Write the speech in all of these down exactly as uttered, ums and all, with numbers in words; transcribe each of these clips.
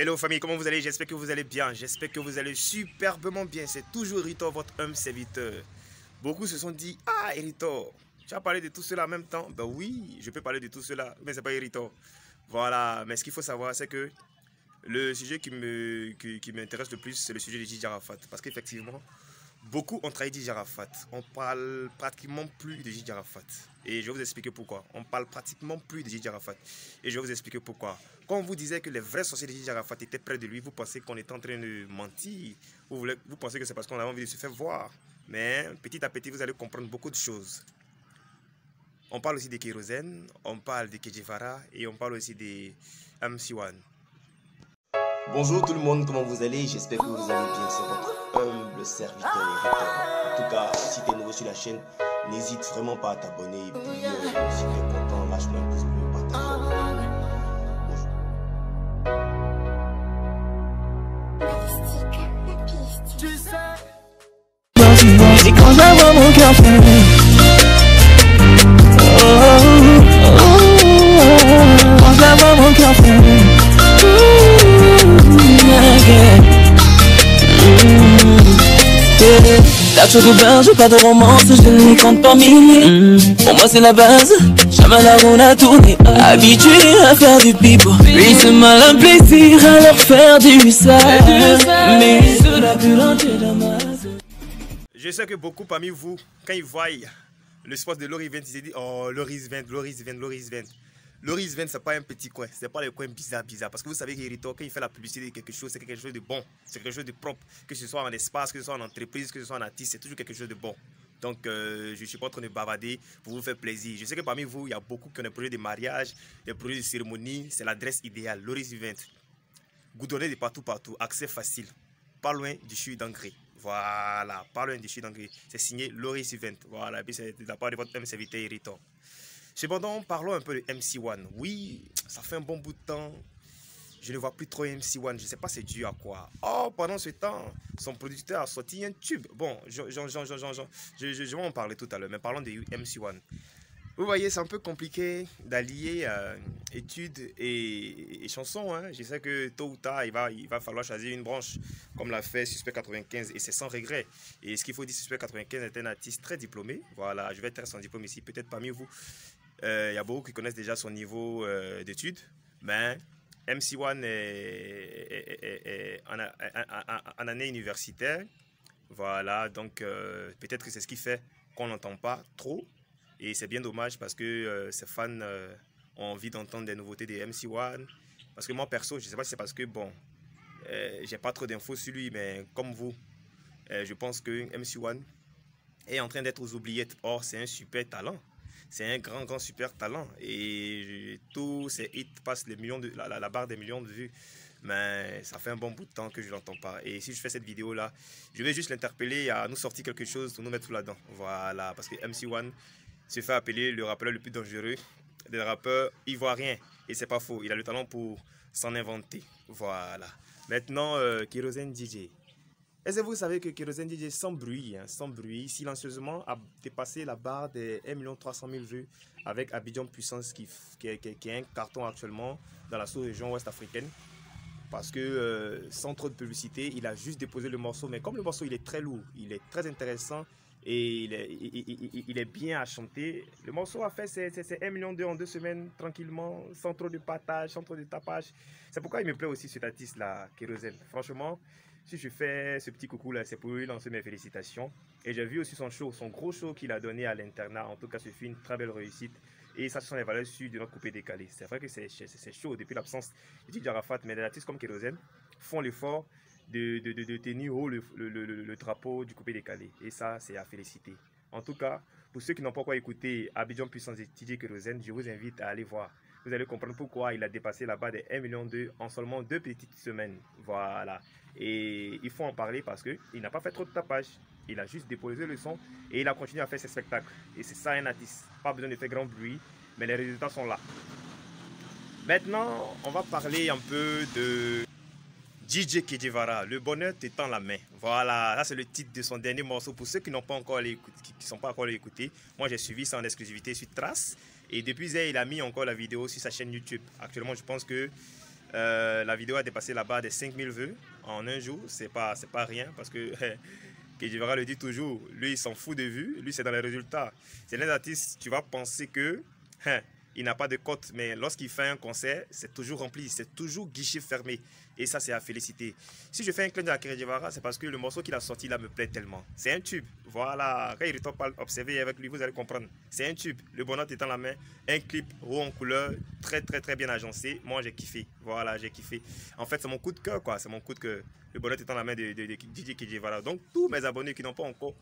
Hello famille, comment vous allez? J'espère que vous allez bien, j'espère que vous allez superbement bien. C'est toujours Eritor, votre humble serviteur. Beaucoup se sont dit, ah Eritor, tu as parlé de tout cela en même temps? Ben oui, je peux parler de tout cela, mais c'est pas Eritor. Voilà, mais ce qu'il faut savoir, c'est que le sujet qui me qui, qui m'intéresse le plus, c'est le sujet de Didier Arafat. Parce qu'effectivement, beaucoup ont trahi Didier Arafat. On parle pratiquement plus de Didier Arafat. Et je vais vous expliquer pourquoi. On parle pratiquement plus de Didier Arafat. Et je vais vous expliquer pourquoi. Quand on vous disait que les vrais sorciers de Didier Arafat étaient près de lui, vous pensez qu'on était en train de mentir. Vous, voulez, vous pensez que c'est parce qu'on avait envie de se faire voir. Mais petit à petit, vous allez comprendre beaucoup de choses. On parle aussi de Kérosène, on parle de Che Guevara et on parle aussi de M C un. Bonjour tout le monde, comment vous allez? J'espère que vous allez bien, c'est votre humble serviteur Eritor. En tout cas, si tu es nouveau sur la chaîne, n'hésite vraiment pas à t'abonner. Et puis, euh, si tu es content, lâche-moi un pouce bleu, partage. Et quand j'avoue mon cœur fait oh, oh, oh, quand j'avoue mon cœur fait la chose de bain, j'ai pas de romance, je ne les compte pas milliers. mm. Pour moi c'est la base, jamais là on a tourné. Habitué à faire du pipeau, lui c'est mal un plaisir à leur faire du sale. Mais cela plus l'entier dans ma... Je sais que beaucoup parmi vous, quand ils voient le spot de Loris vingt, ils se disent oh Loris vingt, Loris vingt, Loris vingt. Loris vingt, c'est pas un petit coin, c'est pas le coin bizarre, bizarre. Parce que vous savez qu'Eritor, quand il fait la publicité de quelque chose, c'est quelque chose de bon, c'est quelque chose de propre. Que ce soit en espace, que ce soit en entreprise, que ce soit en artiste, c'est toujours quelque chose de bon. Donc, euh, je ne suis pas en train de bavarder pour vous faire plaisir. Je sais que parmi vous, il y a beaucoup qui ont des projets de mariage, des projets de cérémonie. C'est l'adresse idéale, Loris vingt. Goudronné de partout, partout, accès facile, pas loin du CHU d'Angers. Voilà, pas loin du CHU d'Angers. C'est signé Loris vingt. Voilà, et puis c'est de la part de votre même serviteur Eritor. Cependant, parlons un peu de M C un. Oui, ça fait un bon bout de temps. Je ne vois plus trop M C un. Je ne sais pas c'est dû à quoi. Oh, pendant ce temps, son producteur a sorti un tube. Bon, je, je, je, je, je, je, je, je vais en parler tout à l'heure. Mais parlons de M C un. Vous voyez, c'est un peu compliqué d'allier euh, études et, et chansons. Hein. Je sais que tôt ou tard, il va, il va falloir choisir une branche, comme l'a fait Suspect quatre-vingt-quinze, et c'est sans regret. Et ce qu'il faut dire, Suspect quatre-vingt-quinze est un artiste très diplômé. Voilà, je vais être sans diplôme ici, peut-être parmi vous. Il euh, y a beaucoup qui connaissent déjà son niveau euh, d'études, mais M C un est, est, est, est en, en, en année universitaire. Voilà, donc euh, peut-être que c'est ce qui fait qu'on n'entend pas trop. Et c'est bien dommage parce que euh, ses fans euh, ont envie d'entendre des nouveautés de M C un. Parce que moi, perso, je ne sais pas si c'est parce que, bon, euh, j'ai pas trop d'infos sur lui, mais comme vous, euh, je pense que M C un est en train d'être aux oubliettes. Or, c'est un super talent. C'est un grand, grand super talent. Et tous ses hits passent les millions de, la, la, la barre des millions de vues. Mais ça fait un bon bout de temps que je ne l'entends pas. Et si je fais cette vidéo-là, je vais juste l'interpeller à nous sortir quelque chose pour nous mettre sous la dent. Voilà, parce que M C un se fait appeler le rappeur le plus dangereux des rappeurs ivoiriens. Et c'est pas faux, il a le talent pour s'en inventer. Voilà. Maintenant, euh, Kérosène D J. Est-ce que vous savez que Kérosène D J, sans bruit, hein, sans bruit, silencieusement, a dépassé la barre des un million trois cent mille vues avec Abidjan Puissance, qui, qui, qui, qui est un carton actuellement dans la sous-région ouest africaine. Parce que euh, sans trop de publicité, il a juste déposé le morceau. Mais comme le morceau il est très lourd, il est très intéressant et il est, il, il, il est bien à chanter, le morceau a fait ses, ses, ses un million deux en deux semaines, tranquillement, sans trop de partage, sans trop de tapage. C'est pourquoi il me plaît aussi cet artiste-là, Kérosène. Franchement, si je fais ce petit coucou-là, c'est pour lui lancer mes félicitations. Et j'ai vu aussi son show, son gros show qu'il a donné à l'internat. En tout cas, ce fut une très belle réussite. Et ça, ce sont les valeurs sûres de notre coupé décalé. C'est vrai que c'est chaud depuis l'absence de Didier Arafat, mais des artistes comme Kérosène font l'effort de, de, de, de tenir haut le, le, le, le drapeau du coupé décalé. Et ça, c'est à féliciter. En tout cas, pour ceux qui n'ont pas encore écouté Abidjan Puissance et Didier Kérosène, je vous invite à aller voir. Vous allez comprendre pourquoi il a dépassé la barre des un million deux en seulement deux petites semaines. Voilà. Et il faut en parler parce qu'il n'a pas fait trop de tapage. Il a juste déposé le son et il a continué à faire ses spectacles. Et c'est ça un artiste. Pas besoin de faire grand bruit, mais les résultats sont là. Maintenant, on va parler un peu de Didier Che Guevara, le bonheur t'étend la main. Voilà, là c'est le titre de son dernier morceau. Pour ceux qui n'ont pas encore écouté, qui sont pas encore écoutés, moi j'ai suivi ça en exclusivité sur Trace. Et depuis hier, il a mis encore la vidéo sur sa chaîne YouTube. Actuellement, je pense que Euh, la vidéo a dépassé la barre des cinq mille vues en un jour. C'est pas, c'est pas rien parce que Kedjivara le dit toujours. Lui, il s'en fout de vues. Lui, c'est dans les résultats. C'est l'un des artistes, tu vas penser que il n'a pas de cote, mais lorsqu'il fait un concert, c'est toujours rempli, c'est toujours guichet fermé. Et ça, c'est à féliciter. Si je fais un clin d'œil à Kedjivara, c'est parce que le morceau qu'il a sorti là me plaît tellement. C'est un tube. Voilà. Quand il retourne pas observer avec lui, vous allez comprendre. C'est un tube. Le bonheur est dans la main. Un clip haut en couleur, très, très, très bien agencé. Moi, j'ai kiffé. Voilà, j'ai kiffé. En fait, c'est mon coup de cœur, quoi. C'est mon coup de cœur. Le bonheur est dans la main de, de, de D J Kedjivara. Donc, tous mes abonnés qui n'ont pas encore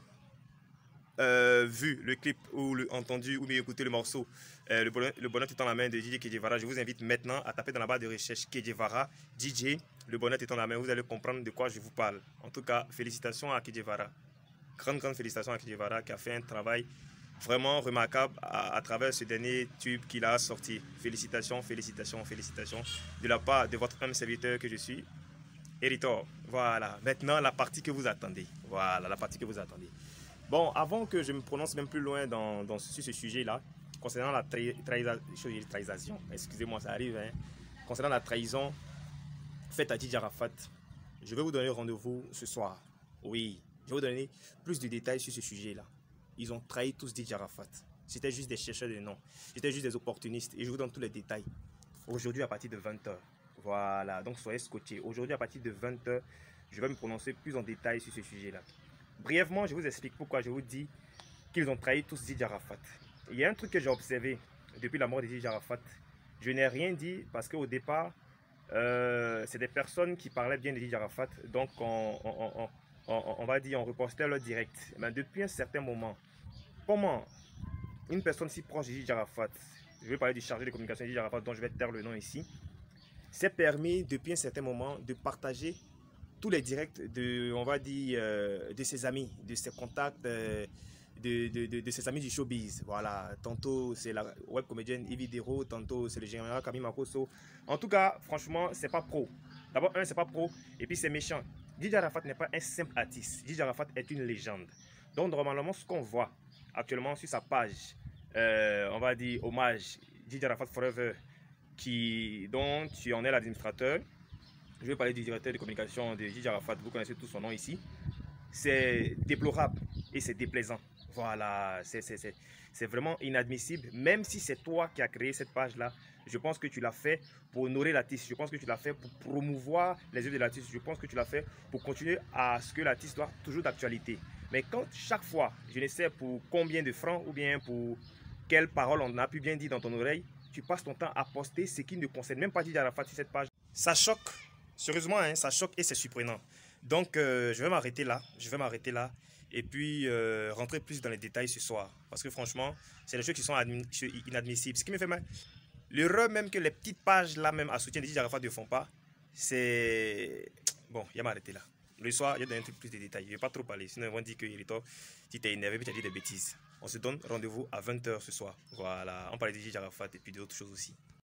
Euh, vu le clip ou le, entendu ou bien écouté le morceau, euh, le, bonheur, le bonheur est dans la main de D J Kedjivara, je vous invite maintenant à taper dans la barre de recherche Kedjivara D J, le bonheur est dans la main, vous allez comprendre de quoi je vous parle. En tout cas, félicitations à Kedjivara, grande grande félicitations à Kedjivara qui a fait un travail vraiment remarquable à, à travers ce dernier tube qu'il a sorti. Félicitations, félicitations, félicitations de la part de votre même serviteur que je suis, Héritor. Voilà, maintenant la partie que vous attendez. Voilà, la partie que vous attendez. Bon, avant que je me prononce même plus loin dans, dans, sur ce sujet-là, concernant la trahison, excusez-moi, ça arrive, hein, concernant la trahison faite à Dj Arafat, je vais vous donner rendez-vous ce soir. Oui, je vais vous donner plus de détails sur ce sujet-là. Ils ont trahi tous Dj Arafat. C'était juste des chercheurs de noms. C'était juste des opportunistes. Et je vous donne tous les détails. Aujourd'hui, à partir de vingt heures. Voilà, donc soyez scotchés. Aujourd'hui, à partir de vingt heures, je vais me prononcer plus en détail sur ce sujet-là. Brièvement, je vous explique pourquoi je vous dis qu'ils ont trahi tous Dj Arafat. Il y a un truc que j'ai observé depuis la mort de Dj Arafat. Je n'ai rien dit parce qu'au départ, euh, c'est des personnes qui parlaient bien de Dj Arafat. Donc, on, on, on, on, on va dire, on repostait leur direct. Mais depuis un certain moment, comment une personne si proche de Dj Arafat, je vais parler du chargé de communication de Dj Arafat, dont je vais taire le nom ici, s'est permis depuis un certain moment de partager tous les directs de, on va dire, euh, de ses amis, de ses contacts, euh, de, de, de, de ses amis du showbiz. Voilà, tantôt c'est la web comédienne Yvi Dero, tantôt c'est le général Camille Makosso. En tout cas, franchement, c'est pas pro. D'abord, un, c'est pas pro, et puis c'est méchant. Dj Arafat n'est pas un simple artiste. Dj Arafat est une légende. Donc, normalement, ce qu'on voit actuellement sur sa page, euh, on va dire, hommage, Dj Arafat Forever, qui, dont tu en es l'administrateur. Je vais parler du directeur de communication de Dj Arafat, vous connaissez tout son nom ici. C'est déplorable et c'est déplaisant. Voilà, c'est vraiment inadmissible. Même si c'est toi qui as créé cette page-là, je pense que tu l'as fait pour honorer l'artiste. Je pense que tu l'as fait pour promouvoir les œuvres de l'artiste. Je pense que tu l'as fait pour continuer à ce que l'artiste soit toujours d'actualité. Mais quand chaque fois, je ne sais pour combien de francs ou bien pour quelles paroles on a pu bien dire dans ton oreille, tu passes ton temps à poster ce qui ne concerne même pas Dj Arafat sur cette page. Ça choque. Sérieusement, hein, ça choque et c'est surprenant. Donc, euh, je vais m'arrêter là. Je vais m'arrêter là. Et puis, euh, rentrer plus dans les détails ce soir. Parce que franchement, c'est des choses qui sont inadmissibles. Ce qui me fait mal, l'erreur même que les petites pages là, même à soutien de Dj Arafat ne font pas, c'est... Bon, il va m'arrêter là. Le soir, il y a un truc plus de détails. Je ne vais pas trop parler. Sinon, ils vont dire que Héritor, tu t'es énervé, tu as dit des bêtises. On se donne rendez-vous à vingt heures ce soir. Voilà. On parle de Dj Arafat et puis d'autres choses aussi.